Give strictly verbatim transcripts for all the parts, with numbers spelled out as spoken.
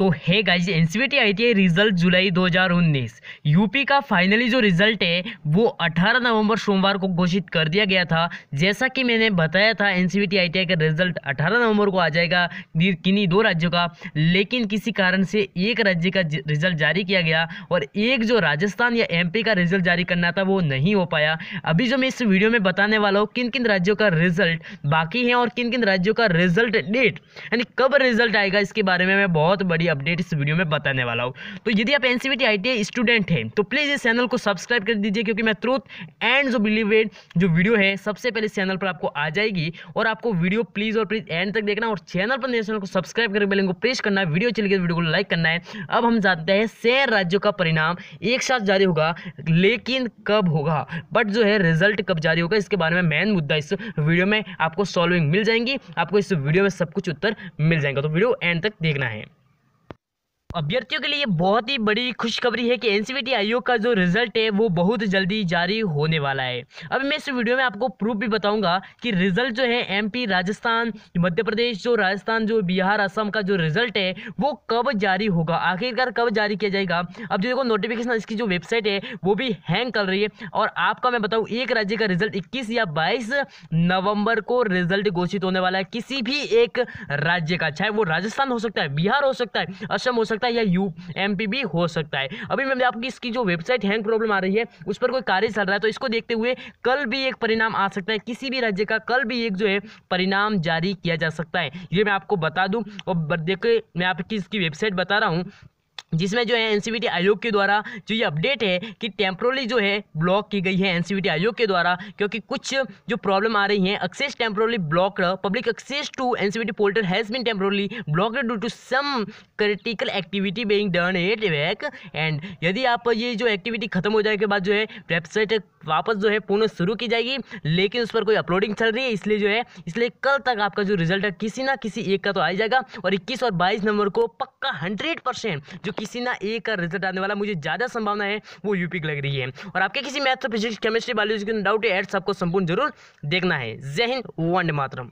तो है guys, NCVT ITI result जुलाई दो हज़ार उन्नीस यूपी का फाइनली जो रिजल्ट है वो अठारह नवंबर सोमवार को घोषित कर दिया गया था। जैसा कि मैंने बताया था एनसीवीटी आईटीआई का रिजल्ट अठारह नवंबर को आ जाएगा किन्हीं दो राज्यों का, लेकिन किसी कारण से एक राज्य का रिजल्ट जारी किया गया और एक जो राजस्थान या एमपी का रिजल्ट जारी करना था वो नहीं हो पाया। अभी जो मैं इस वीडियो में बताने वाला हूँ किन किन राज्यों का रिजल्ट बाकी है और किन किन राज्यों का रिजल्ट डेट यानी कब रिजल्ट आएगा, इसके बारे में मैं बहुत बड़ी अपडेट इस वीडियो में बताने वाला हूँ। तो यदि आप एनसीवीटी आईटीआई स्टूडेंट हैं तो प्लीज़ इस चैनल को सब्सक्राइब कर दीजिए, क्योंकि मैं ट्रूथ एंड जो बिलीव इट जो वीडियो है सबसे पहले इस चैनल पर आपको आ जाएगी और आपको वीडियो प्लीज़ और प्लीज़ एंड तक देखना और चैनल पर नए चैनल को सब्सक्राइब करके बेल आइकन को प्रेस करना है। वीडियो चल गई वीडियो को लाइक करना है। अब हम जानते हैं शेर राज्यों का परिणाम एक साथ जारी होगा, लेकिन कब होगा, बट जो है रिजल्ट कब जारी होगा इसके बारे में मेन मुद्दा इस वीडियो में आपको सॉल्विंग मिल जाएंगी। आपको इस वीडियो में सब कुछ उत्तर मिल जाएगा, तो वीडियो एंड तक देखना है। अभ्यर्थियों के लिए बहुत ही बड़ी खुशखबरी है कि एनसीवीटी आयोग का जो रिजल्ट है वो बहुत जल्दी जारी होने वाला है। अब मैं इस वीडियो में आपको प्रूफ भी बताऊंगा कि रिजल्ट जो है एमपी, राजस्थान, मध्य प्रदेश, जो राजस्थान, जो बिहार, असम का जो रिजल्ट है वो कब जारी होगा, आखिरकार कब जारी किया जाएगा। अब जो देखो नोटिफिकेशन इसकी जो वेबसाइट है वो भी हैंग कर रही है और आपका मैं बताऊँ एक राज्य का रिजल्ट इक्कीस या बाईस नवंबर को रिजल्ट घोषित होने वाला है। किसी भी एक राज्य का, चाहे वो राजस्थान हो सकता है, बिहार हो सकता है, असम हो सकता है या यू एमपी भी हो सकता है। अभी मैं आपकी इसकी जो वेबसाइट हैंग प्रॉब्लम आ रही है उस पर कोई कार्य चल रहा है, तो इसको देखते हुए कल भी एक परिणाम आ सकता है। किसी भी राज्य का कल भी एक जो है परिणाम जारी किया जा सकता है, ये मैं आपको बता दूं। और देखिए मैं आपकी इसकी वेबसाइट बता रहा हूं जिसमें जो है एनसीवीटी आयोग के द्वारा जो ये अपडेट है कि टेम्पोरली जो है ब्लॉक की गई है एनसीवीटी आयोग के द्वारा, क्योंकि कुछ जो प्रॉब्लम आ रही हैं। Access temporarily blocked, public access to NCVT portal has been temporarily blocked due to some critical activity being done at back. And यदि आप ये जो एक्टिविटी खत्म हो जाने के बाद जो है वेबसाइट वापस जो है पुनः शुरू की जाएगी, लेकिन उस पर कोई अपलोडिंग चल रही है, इसलिए जो है इसलिए कल तक आपका जो रिजल्ट है किसी ना किसी एक का तो आ जाएगा। और इक्कीस और बाईस नवंबर को पक्का हंड्रेड परसेंट जो किसी ना एक का रिजल्ट आने वाला, मुझे ज़्यादा संभावना है वो यूपी की लग रही है। और आपके किसी मैथ्स, फिजिक्स, केमिस्ट्री, बायोलॉजी के डाउट है एड्स आपको संपूर्ण जरूर देखना है। जय हिंद, वंदे मातरम।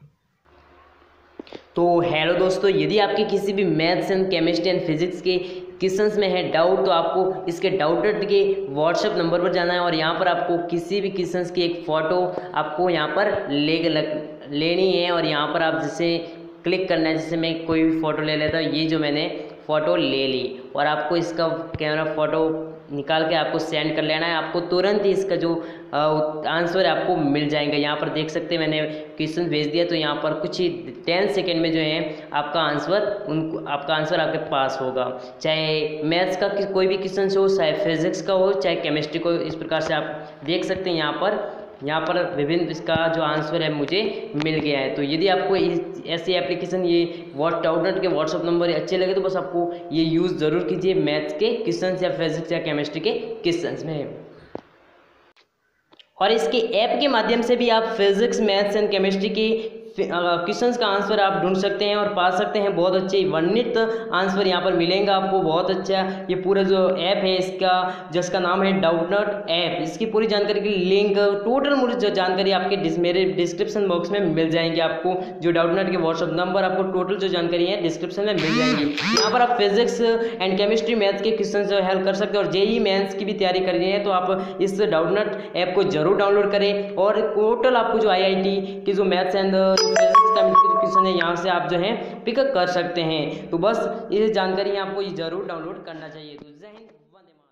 तो हेलो दोस्तों, यदि आपके किसी भी maths and chemistry and physics के क्वेश्चंस में है डाउट तो आपको इसके डाउटर के व्हाट्सएप नंबर पर जाना है और यहाँ पर आपको किसी भी क्वेश्चंस की एक फ़ोटो आपको यहाँ पर ले लेनी है और यहाँ पर आप जैसे क्लिक करना है। जैसे मैं कोई भी फ़ोटो ले लेता हूँ, ये जो मैंने फ़ोटो ले ली और आपको इसका कैमरा फ़ोटो निकाल के आपको सेंड कर लेना है। आपको तुरंत ही इसका जो आंसर है आपको मिल जाएगा। यहाँ पर देख सकते हैं मैंने क्वेश्चन भेज दिया, तो यहाँ पर कुछ ही टेन सेकेंड में जो है आपका आंसर उनको आपका आंसर आपके पास होगा। चाहे मैथ्स का कोई भी क्वेश्चन हो, चाहे फिजिक्स का हो, चाहे केमिस्ट्री को, इस प्रकार से आप देख सकते हैं। यहाँ पर यहाँ पर विभिन्न इसका जो आंसर है मुझे मिल गया है। तो यदि आपको इस ऐसी एप्लीकेशन ये व्हाट डाउटनेट के व्हाट्सअप नंबर अच्छे लगे तो बस आपको ये यूज़ ज़रूर कीजिए मैथ्स के क्वेश्चंस या फिजिक्स या केमिस्ट्री के क्वेश्चंस में। और इसके ऐप के माध्यम से भी आप फिजिक्स, मैथ्स एंड केमिस्ट्री के क्वेश्चंस का आंसर आप ढूंढ सकते हैं और पा सकते हैं। बहुत अच्छे वर्णित आंसर यहाँ पर मिलेगा आपको, बहुत अच्छा। ये पूरा जो ऐप है इसका जिसका नाम है डाउटनेट ऐप, इसकी पूरी जानकारी की लिंक, टोटल मुझे जो जानकारी आपके डिस, मेरे डिस्क्रिप्शन बॉक्स में मिल जाएंगे। आपको जो डाउटनेट के व्हाट्सअप नंबर, आपको टोटल जो जानकारी है डिस्क्रिप्शन में मिल जाएंगी। यहाँ पर आप फिजिक्स एंड केमिस्ट्री, मैथ्स के क्वेश्चन जो हेल्प कर सकते हैं। और जेई मेंस की भी तैयारी कर रही है तो आप इस डाउटनेट ऐप को जरूर डाउनलोड करें और टोटल आपको जो आई आई टी की जो मैथ्स एंड फिजिक्स का क्वेश्चन है यहाँ से आप जो है पिकअप कर सकते हैं। तो बस ये जानकारी आपको ये जरूर डाउनलोड करना चाहिए। तो जय हिंद, वंदे मातरम।